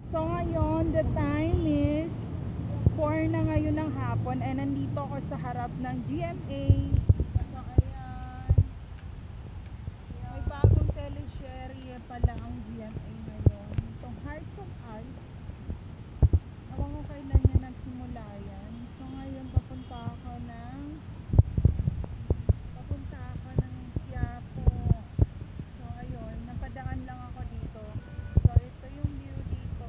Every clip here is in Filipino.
So ngayon, the time is 4 na ngayon ng hapon and nandito ako sa harap ng GMA. So ayan, may bagong teleserye pala ang GMA ngayon. Itong Hearts of Ice. Ewan ko kailan niya nagsimula yan. So ngayon papunta ako ng Quiapo. So ayun, napadaan lang ako dito. So ito yung view dito.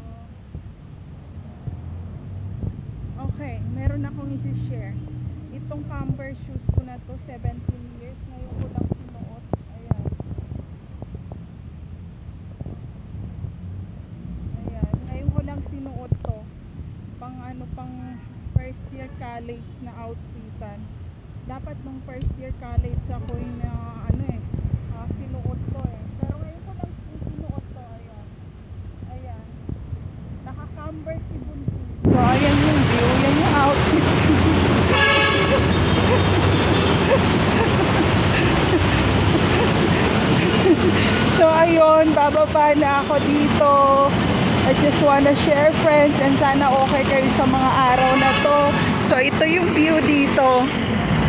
Okay, meron akong isi-share. Itong Converse shoes ko na to, 17 years. Ngayon ko lang sinuot. Ayan. Ayan, ngayon ko lang sinuot to. Pang first year college na outfitan. Dapat nung first year college ako yung sinuot ko eh. Pero ngayon ko lang sinuot to. Ayan. Ayan. Naka-Converse si Buntis. So ayan yung view. Yan yung outfit. So ayun, bababa na ako dito. I just wanna share, friends, and sana okay kayo sa mga araw na to. So ito yung view dito.